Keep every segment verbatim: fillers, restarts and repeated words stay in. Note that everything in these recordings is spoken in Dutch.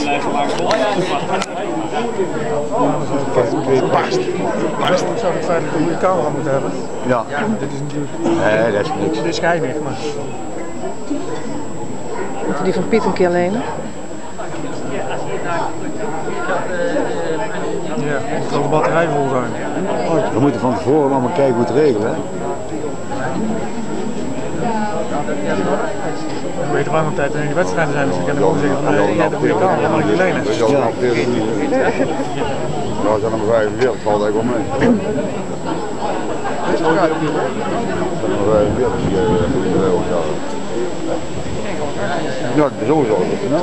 Barst. Barst. Ik zou het feitelijk een goede camera moeten hebben. Ja. Dit is natuurlijk... Nee, dat is niks. Dit is geinig, maar... Moeten die van Piet een keer lenen? Ja, moet wel de batterij vol zijn. We moeten van tevoren allemaal kijken hoe het regelen. Hè? Ik weet waar nog tijd in de wedstrijden zijn, dus ik kan gewoon zeggen van uh, jij hebt een goede camera, mag ik die lenen? Ja. Nou, zijn er maar vijfenveertig, valt eigenlijk wel mee. Zijn er maar vijfenveertig, ja, dat is sowieso.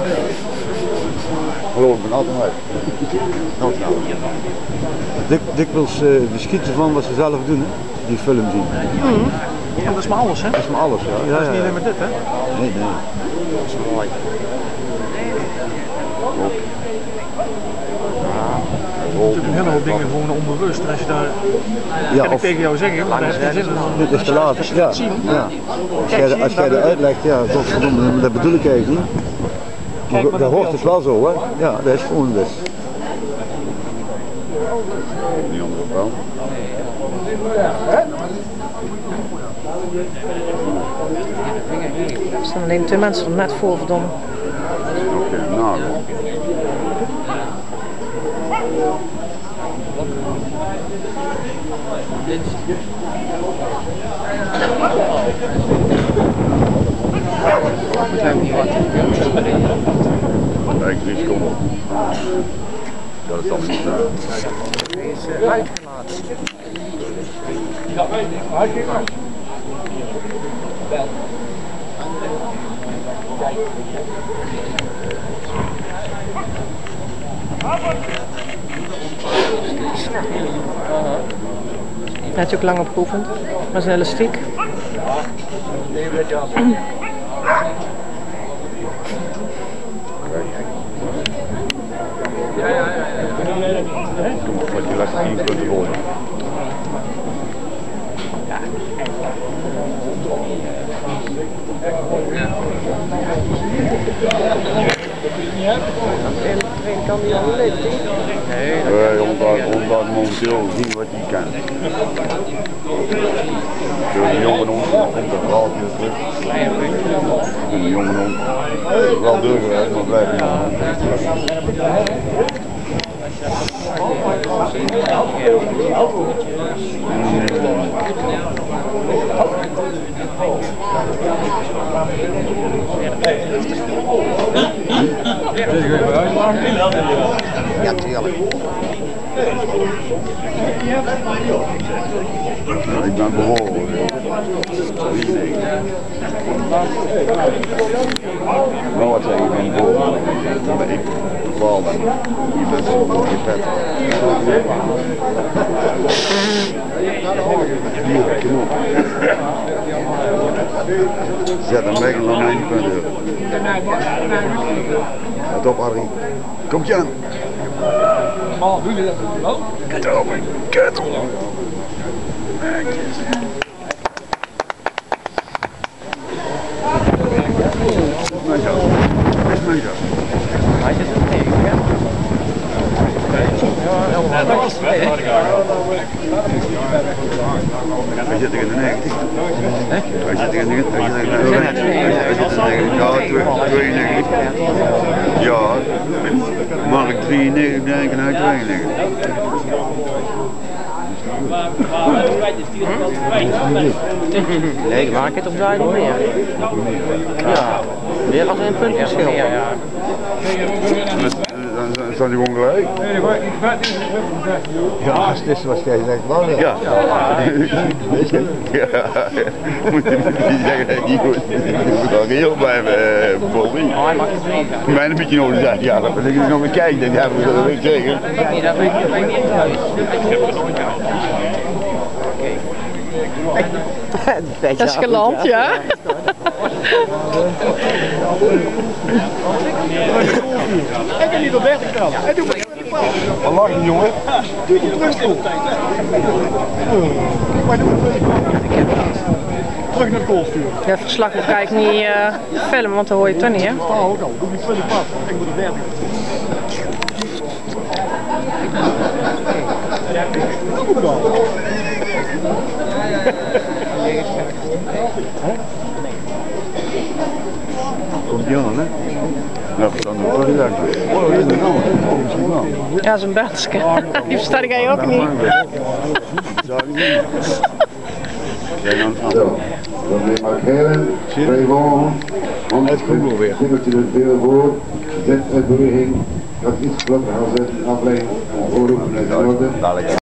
Hallo, ik ben altijd uit. Nou, snel. Dik, dikwijls uh, de schieten van wat ze zelf doen, hè? Die film zien. Mm. Ja, dat is maar alles, hè? Dat is maar alles, ja. Ja, dat is niet ja, alleen maar dit, hè? Nee, nee. Dat is mooi. Er zijn natuurlijk een hele hoop dingen gewoon onbewust. En als je daar, Ja, kan ik of, tegen jou zeggen, maar daar heb je zin in. dit is te laat. Ja, ja. Als jij, als jij dat uitlegt, ja, toch, dat bedoel ik eigenlijk niet. Maar dat hoort dus wel zo, hè? Ja, dat is gewoon dus. Die andere vrouw. Er staan alleen twee mensen er net voor, verdomme. Oké, nou. Kijk, Dries, kom op. Dat is dan niet. Is uitgelaten. Ja, hij ging maar. Hij had je ook lang op geoefend, maar is een elastiek. Ja, ja, ja. Kom op, wat je laat tien punten volgen. Kan die al leuk, Nee, omdat momenteel zien wat hij kan. De jongen om komt er wel weer terug. En de jongen om wel doorgewerkt, maar blijft niet aan. Ja, tuurlijk. Ja, ik ben behoorlijk. Nou wat zeg ik, ik ben behoorlijk. Maar ik bepaal ben. Je bent je pet. Hier, kom op. Zet hem weg en dan mij niet punten. Let op, Harry. Komt je aan. Kut op, kut op. Mijn jas. Dat is mijn jas. Hij zit er tegen, hè? Ja, dat was het, hè? Hij zit tegen de negentig. Hij zit tegen de negentig. Hij zit tegen de negentig. Ja, tweeënnegentig. Ja, Mark drieënnegentig denk ik en hij tweeënnegentig. Nee, ik maak het op zuid nog meer. Ja, weer als een punt verschil. Ja, ja. Dan staan die gewoon gelijk. Ja, als het is wat jij zegt, wel ja. Ja. Ja. Moet je niet zeggen dat ik niet goed. Ik moet wel heel blijven, Bobby. Oh, hij mag het niet. Mijn een beetje nodig zijn. Ja, dan ben ik nog een kijken. Dan hebben we dat weer tegen. Nee, dat weet ik niet thuis. Ik heb er nooit uit. Dat is geland, ja. Ik heb niet op dertig tellen. En doe maar met die paal. Wat lach je, jongen? Doe je terugstoel. Maar doe het met die paal. terug naar de kool sturen. Ja, het verslag ga ik niet uh, filmen, want dan hoor je het toch niet, hè? Sta ook al, doe die twintig pas. Ik moet er dertig. Doe het al. Komt die aan, hè? Ja, dan doe ik het ook. Oh, dat is een ander. Oh, misschien wel. Ja, zo'n Beltske. Die versta jij ook niet. Jij dan Zo, dan weer markeren. Twee volgen. Het Google weer. Singeltje het veel voor. Zet uit beweging. Dat iets vlotter als het afleiding. Voorroepen uit de orde.